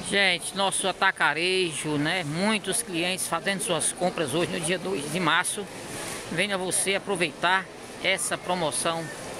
Gente, nosso atacarejo, né? Muitos clientes fazendo suas compras hoje no dia 2 de março. Venha você aproveitar essa promoção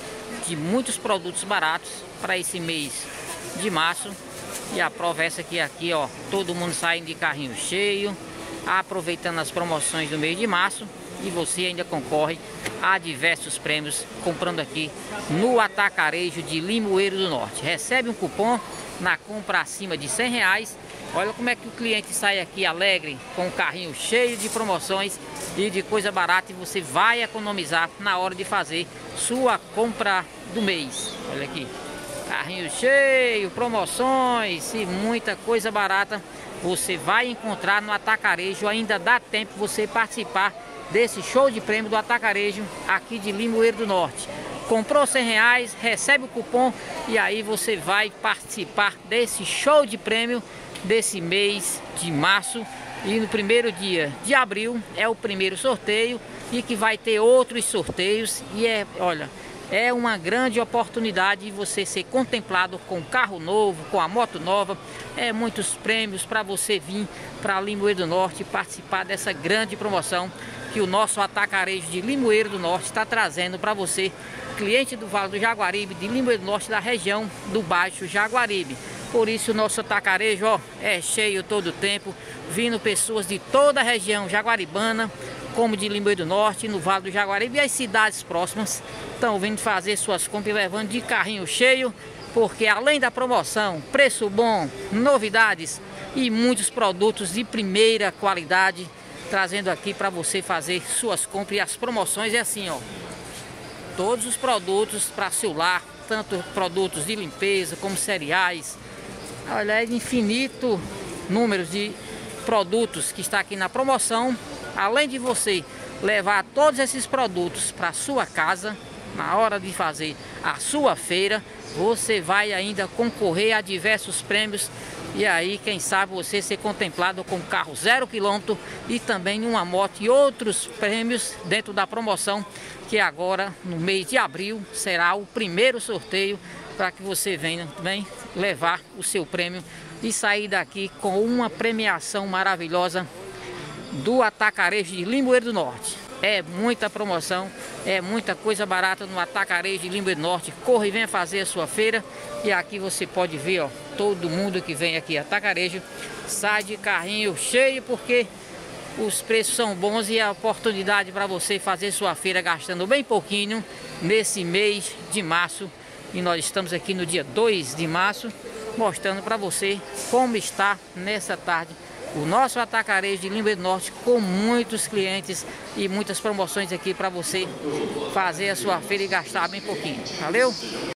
de muitos produtos baratos para esse mês de março. E a prova é essa aqui, ó. Todo mundo saindo de carrinho cheio, aproveitando as promoções do mês de março. E você ainda concorre a diversos prêmios comprando aqui no Atacarejo de Limoeiro do Norte. Recebe um cupom na compra acima de R$100. Olha como é que o cliente sai aqui alegre, com o carrinho cheio de promoções e de coisa barata, e você vai economizar na hora de fazer sua compra do mês. Olha aqui, carrinho cheio, promoções e muita coisa barata você vai encontrar no Atacarejo. Ainda dá tempo você participar desse show de prêmio do Atacarejo aqui de Limoeiro do Norte. Comprou R$100, recebe o cupom e aí você vai participar desse show de prêmio desse mês de março. E no primeiro dia de abril é o primeiro sorteio, e que vai ter outros sorteios. E olha, é uma grande oportunidade de você ser contemplado com carro novo, com a moto nova. Muitos prêmios para você vir para Limoeiro do Norte e participar dessa grande promoção que o nosso Atacarejo de Limoeiro do Norte está trazendo para você, cliente do Vale do Jaguaribe, de Limoeiro do Norte, da região do Baixo Jaguaribe. Por isso o nosso Atacarejo, ó, é cheio todo o tempo, vindo pessoas de toda a região jaguaribana, como de Limoeiro do Norte, no Vale do Jaguaribe, e as cidades próximas estão vindo fazer suas compras e levando de carrinho cheio, porque além da promoção, preço bom, novidades e muitos produtos de primeira qualidade, trazendo aqui para você fazer suas compras. E as promoções é assim, ó, todos os produtos para seu lar, tanto produtos de limpeza como cereais. Olha, é infinito números de produtos que está aqui na promoção. Além de você levar todos esses produtos para sua casa, na hora de fazer a sua feira, você vai ainda concorrer a diversos prêmios. E aí, quem sabe você ser contemplado com carro 0 km e também uma moto, e outros prêmios dentro da promoção, que agora no mês de abril será o primeiro sorteio para que você venha também levar o seu prêmio e sair daqui com uma premiação maravilhosa do Atacarejo de Limoeiro do Norte. É muita promoção, é muita coisa barata no Atacarejo de Limoeiro do Norte. Corre e venha fazer a sua feira. E aqui você pode ver, ó, todo mundo que vem aqui Atacarejo sai de carrinho cheio, porque os preços são bons e a oportunidade para você fazer sua feira gastando bem pouquinho nesse mês de março. E nós estamos aqui no dia 2 de março, mostrando para você como está nessa tarde o nosso Atacarejo de Limoeiro do Norte, com muitos clientes e muitas promoções aqui para você fazer a sua feira e gastar bem pouquinho. Valeu?